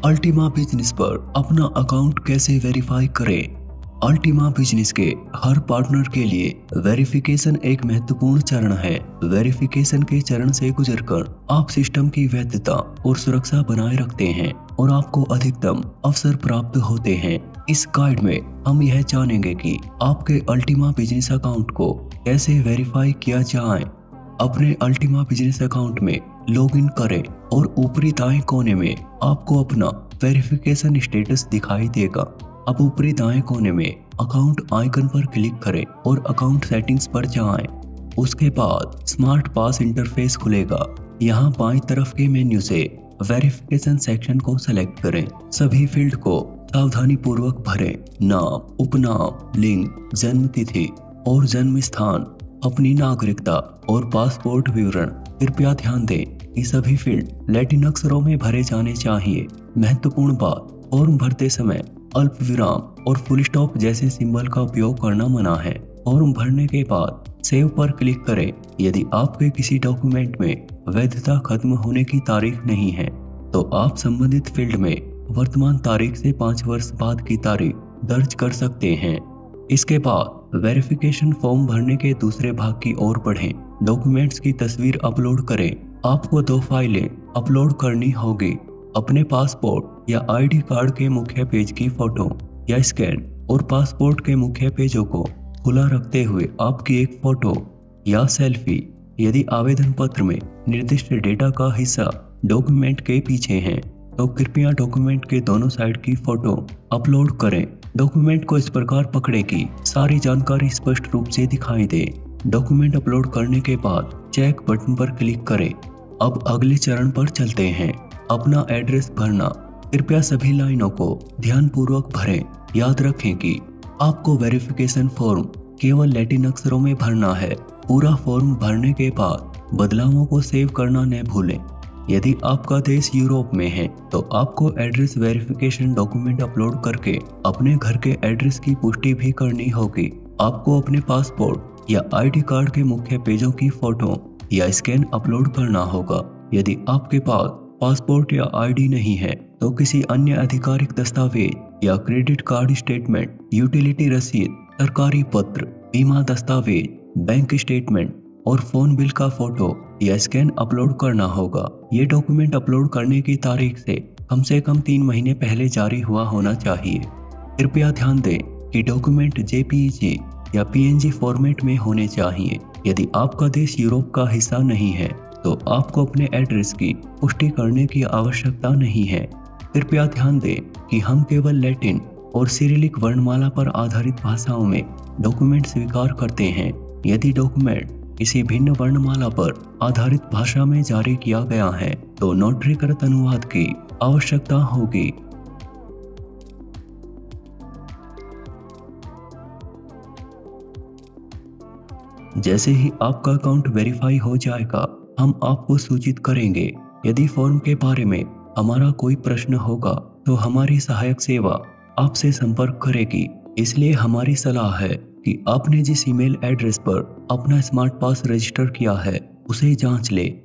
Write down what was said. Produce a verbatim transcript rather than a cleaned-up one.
Ultima business पर अपना account कैसे वेरीफाई करें? अल्टीमा बिजनेस के हर पार्टनर के लिए वेरिफिकेशन एक महत्वपूर्ण चरण है। वेरिफिकेशन के चरण से गुजरकर आप सिस्टम की वैधता और सुरक्षा बनाए रखते हैं और आपको अधिकतम अवसर प्राप्त होते हैं। इस गाइड में हम यह जानेंगे कि आपके अल्टीमा बिजनेस अकाउंट को कैसे वेरीफाई किया जाए। अपने अल्टीमा बिजनेस अकाउंट में लॉगिन करें और ऊपरी दाएं कोने में आपको अपना वेरिफिकेशन स्टेटस दिखाई देगा। अब ऊपरी दाएं कोने में अकाउंट आइकन पर क्लिक करें और अकाउंट सेटिंग्स पर जाएं। उसके बाद स्मार्ट पास इंटरफेस खुलेगा। यहाँ बाईं तरफ के मेन्यू से वेरिफिकेशन सेक्शन को सेलेक्ट करें। सभी फील्ड को सावधानी पूर्वक भरें। नाम, उपनाम, लिंग, जन्म तिथि और जन्म स्थान, अपनी नागरिकता और पासपोर्ट विवरण। कृपया ध्यान दें कि सभी फील्ड लैटिन अक्षरों में भरे जाने चाहिए। महत्वपूर्ण बात, फॉर्म भरते समय अल्प विराम और फुल स्टॉप जैसे सिंबल का उपयोग करना मना है। फॉर्म भरने के बाद सेव पर क्लिक करें। यदि आपके किसी डॉक्यूमेंट में वैधता खत्म होने की तारीख नहीं है तो आप संबंधित फील्ड में वर्तमान तारीख से पाँच वर्ष बाद की तारीख दर्ज कर सकते हैं। इसके बाद वेरिफिकेशन फॉर्म भरने के दूसरे भाग की ओर बढ़ें। डॉक्यूमेंट्स की तस्वीर अपलोड करें। आपको दो फाइलें अपलोड करनी होगी। अपने पासपोर्ट या आईडी कार्ड के मुख्य पेज की फोटो या स्कैन और पासपोर्ट के मुख्य पेजों को खुला रखते हुए आपकी एक फोटो या सेल्फी। यदि आवेदन पत्र में निर्दिष्ट डेटा का हिस्सा डॉक्यूमेंट के पीछे है तो कृपया डॉक्यूमेंट के दोनों साइड की फोटो अपलोड करें। डॉक्यूमेंट को इस प्रकार पकड़ें कि सारी जानकारी स्पष्ट रूप से दिखाई दे। डॉक्यूमेंट अपलोड करने के बाद चेक बटन पर क्लिक करें। अब अगले चरण पर चलते हैं, अपना एड्रेस भरना। कृपया सभी लाइनों को ध्यानपूर्वक भरें। याद रखें कि आपको वेरिफिकेशन फॉर्म केवल लैटिन अक्षरों में भरना है। पूरा फॉर्म भरने के बाद बदलावों को सेव करना न भूलें। यदि आपका देश यूरोप में है तो आपको एड्रेस वेरिफिकेशन डॉक्यूमेंट अपलोड करके अपने घर के एड्रेस की पुष्टि भी करनी होगी। आपको अपने पासपोर्ट या आईडी कार्ड के मुख्य पेजों की फोटो या स्कैन अपलोड करना होगा। यदि आपके पास पासपोर्ट या आईडी नहीं है तो किसी अन्य आधिकारिक दस्तावेज या क्रेडिट कार्ड स्टेटमेंट, यूटिलिटी रसीद, सरकारी पत्र, बीमा दस्तावेज, बैंक स्टेटमेंट और फोन बिल का फोटो या स्कैन अपलोड करना होगा। ये डॉक्यूमेंट अपलोड करने की तारीख से कम से कम तीन महीने पहले जारी हुआ होना चाहिए। कृपया ध्यान दें कि डॉक्यूमेंट जेपीईजी या पीएनजी फॉर्मेट में होने चाहिए। यदि आपका देश यूरोप का हिस्सा नहीं है तो आपको अपने एड्रेस की पुष्टि करने की आवश्यकता नहीं है। कृपया ध्यान दें कि हम केवल लैटिन और सिरिलिक वर्णमाला पर आधारित भाषाओं में डॉक्यूमेंट स्वीकार करते हैं। यदि डॉक्यूमेंट किसी भिन्न वर्णमाला पर आधारित भाषा में जारी किया गया है तो नोटरीकृत अनुवाद की आवश्यकता होगी। जैसे ही आपका अकाउंट वेरीफाई हो जाएगा हम आपको सूचित करेंगे। यदि फॉर्म के बारे में हमारा कोई प्रश्न होगा तो हमारी सहायक सेवा आपसे संपर्क करेगी। इसलिए हमारी सलाह है कि आपने जिस ईमेल एड्रेस पर अपना स्मार्ट पास रजिस्टर किया है उसे जांच ले।